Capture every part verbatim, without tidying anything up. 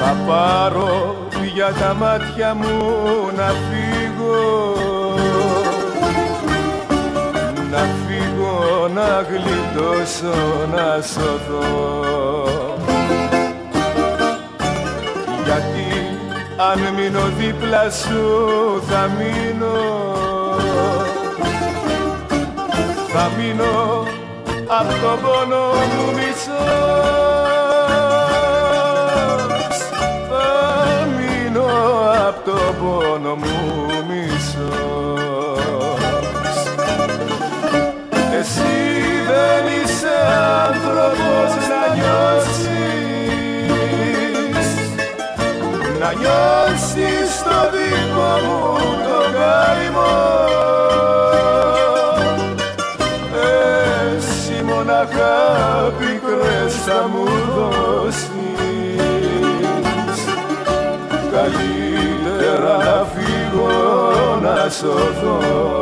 Θα πάρω για τα μάτια μου να φύγω, να φύγω, να γλιτώσω, να σωθώ. Γιατί αν μείνω δίπλα σου θα μείνω, θα μείνω απ' τον πόνο μου μισός, θα μείνω απ' τον πόνο μου μισός. Εσύ δεν είσαι άνθρωπος να νιώσεις, να νιώσεις το δικό μου το καημό. Εσύ μοναχά πικρές θα μου δώσεις, καλύτερα να φύγω, να σωθώ.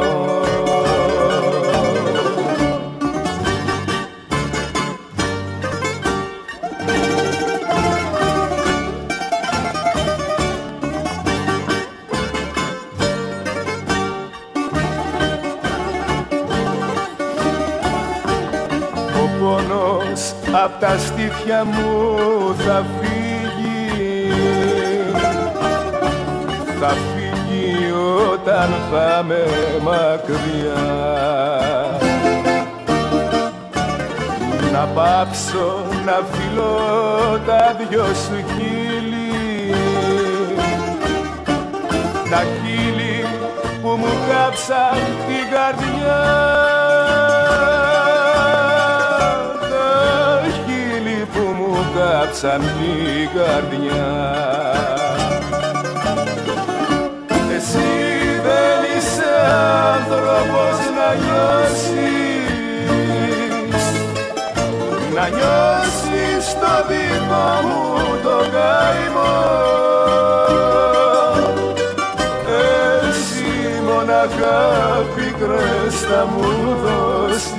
Ο πόνος απ' τα στήθια μου θα φύγει, θα φύγει όταν θα με μακριά. Να πάψω να φιλώ τα δυο σου χείλη, τα χείλη που μου κάψαν την καρδιά, τα χείλη που μου κάψαν την καρδιά. Εσύ δεν είσαι άνθρωπος να νιώσεις, να νιώσεις το δικό μου το καημό. Εσύ μοναχά πικρές θα μου δώσεις,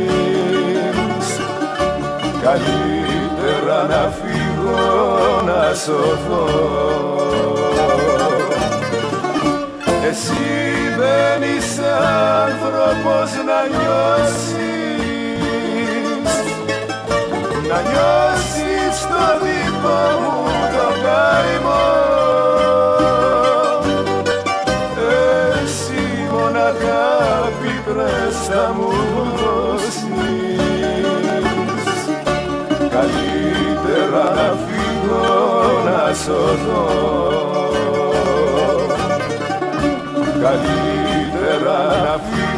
καλύτερα να φύγω, να σωθώ. Εσύ δεν είσαι άνθρωπος να νιώσεις, να νιώσεις το δικό μου το καημό. Εσύ μοναχά πικρές θα μου δώσεις, καλύτερα να φύγω, να σωθώ. Καλύτερα να φύγω,